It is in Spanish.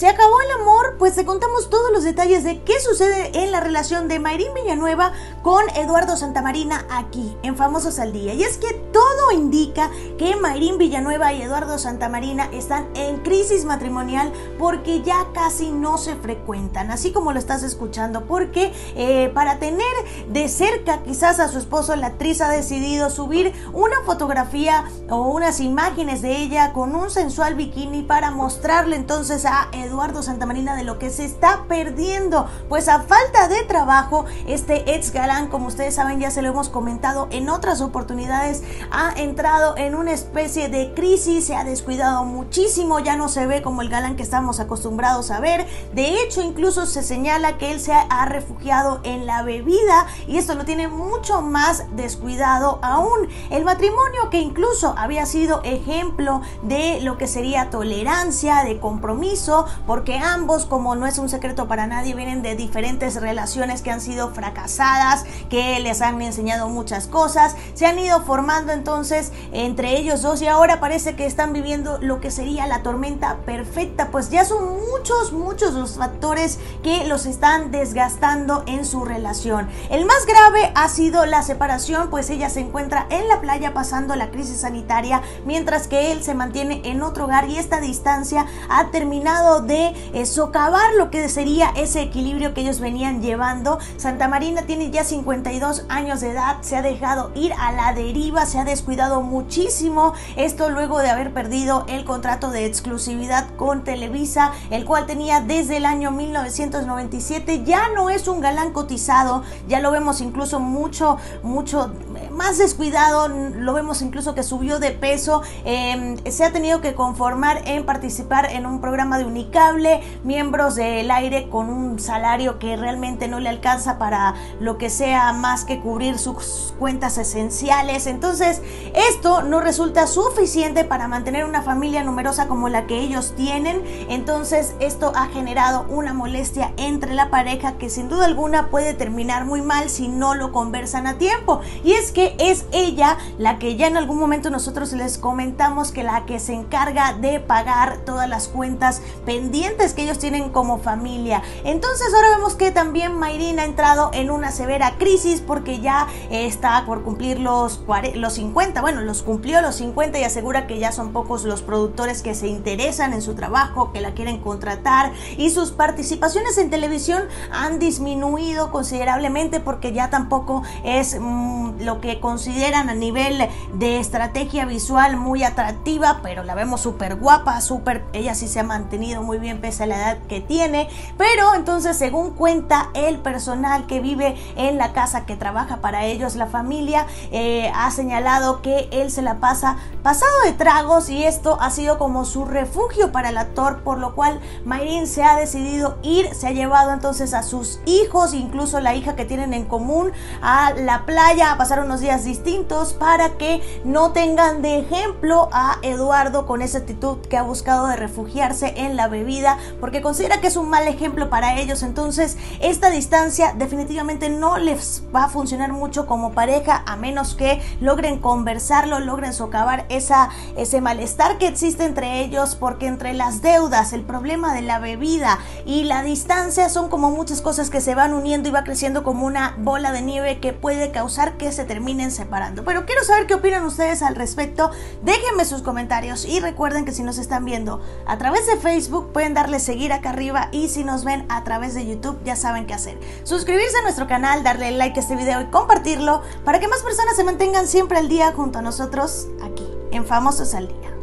¿Se acabó el amor? Pues te contamos todos los detalles de qué sucede en la relación de Mayrín Villanueva con Eduardo Santamarina aquí en Famosos al Día. Y es que todo indica que Mayrín Villanueva y Eduardo Santamarina están en crisis matrimonial porque ya casi no se frecuentan, así como lo estás escuchando, porque para tener de cerca quizás a su esposo, la actriz ha decidido subir una fotografía o unas imágenes de ella con un sensual bikini para mostrarle entonces a Eduardo Santamarina de lo que se está perdiendo, pues a falta de trabajo este ex galán, como ustedes saben, ya se lo hemos comentado en otras oportunidades, ha entrado en una especie de crisis, se ha descuidado muchísimo, ya no se ve como el galán que estamos acostumbrados a ver. De hecho, incluso se señala que él se ha refugiado en la bebida y esto lo tiene mucho más descuidado aún. El matrimonio, que incluso había sido ejemplo de lo que sería tolerancia, de compromiso, porque ambos, como no es un secreto para nadie, vienen de diferentes relaciones que han sido fracasadas, que les han enseñado muchas cosas, se han ido formando entonces entre ellos dos y ahora parece que están viviendo lo que sería la tormenta perfecta, pues ya son muchos los factores que los están desgastando en su relación. El más grave ha sido la separación, pues ella se encuentra en la playa pasando la crisis sanitaria, mientras que él se mantiene en otro hogar y esta distancia ha terminado de socavar lo que sería ese equilibrio que ellos venían llevando. Santamarina tiene ya 52 años de edad, se ha dejado ir a la deriva, se ha descuidado muchísimo, esto luego de haber perdido el contrato de exclusividad con Televisa, el cual tenía desde el año 1997, ya no es un galán cotizado, ya lo vemos incluso mucho más descuidado, lo vemos incluso que subió de peso, se ha tenido que conformar en participar en un programa de Unicable, miembros del aire con un salario que realmente no le alcanza para lo que sea más que cubrir sus cuentas esenciales. Entonces esto no resulta suficiente para mantener una familia numerosa como la que ellos tienen. Entonces esto ha generado una molestia entre la pareja que sin duda alguna puede terminar muy mal si no lo conversan a tiempo, y es que es ella la que ya en algún momento nosotros les comentamos que la que se encarga de pagar todas las cuentas pendientes que ellos tienen como familia. Entonces ahora vemos que también Mayrín ha entrado en una severa crisis porque ya está por cumplir los 50, bueno, los cumplió los 50 y asegura que ya son pocos los productores que se interesan en su trabajo, que la quieren contratar, y sus participaciones en televisión han disminuido considerablemente porque ya tampoco es lo que consideran a nivel de estrategia visual muy atractiva, pero la vemos súper guapa, ella sí se ha mantenido muy bien pese a la edad que tiene. Pero entonces, según cuenta el personal que vive en la casa que trabaja para ellos, la familia, ha señalado que él se la pasa pasado de tragos y esto ha sido como su refugio para el actor, por lo cual Mayrín se ha decidido ir, se ha llevado entonces a sus hijos, incluso la hija que tienen en común, a la playa a pasar unos días distintos para que no tengan de ejemplo a Eduardo con esa actitud que ha buscado de refugiarse en la bebida, porque considera que es un mal ejemplo para ellos. Entonces esta distancia definitivamente no les va a funcionar mucho como pareja, a menos que logren conversarlo, logren socavar ese malestar que existe entre ellos, porque entre las deudas, el problema de la bebida y la distancia son como muchas cosas que se van uniendo y va creciendo como una bola de nieve que puede causar que se terminen separando. Pero quiero saber qué opinan ustedes al respecto, déjenme sus comentarios y recuerden que si nos están viendo a través de Facebook pueden darle seguir acá arriba, y si nos ven a través de YouTube ya saben qué hacer: suscribirse a nuestro canal, darle like a este video y compartirlo para que más personas se mantengan siempre al día junto a nosotros aquí en Famosos al Día.